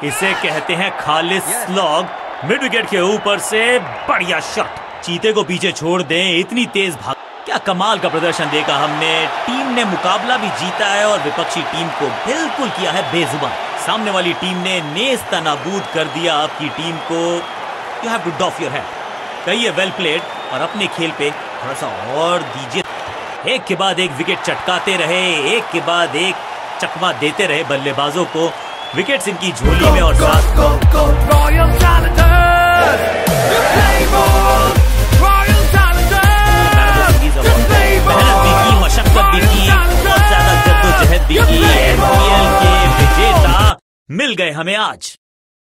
इसे कहते हैं खालिस स्लॉग। मिड विकेट के ऊपर से बढ़िया शॉट, चीते को पीछे छोड़ दें, इतनी तेज भाग। क्या कमाल का प्रदर्शन देखा हमने। टीम ने मुकाबला भी जीता है और विपक्षी टीम को बिल्कुल किया है बेजुबान। सामने वाली टीम ने नेस्तनाबूद कर दिया आपकी टीम को। You have to doff your head. कहिए वेल प्लेड, और अपने खेल पे थोड़ा सा और दीजिए। एक के बाद एक विकेट चटकाते रहे, एक के बाद एक चकमा देते रहे बल्लेबाजों को। विकेट्स इनकी झोली में और साथ मेहनत भी की, मशक्कत भी की, बहुत ज्यादा जद्दोजहद भी की। IPL के विजेता मिल गए हमें आज।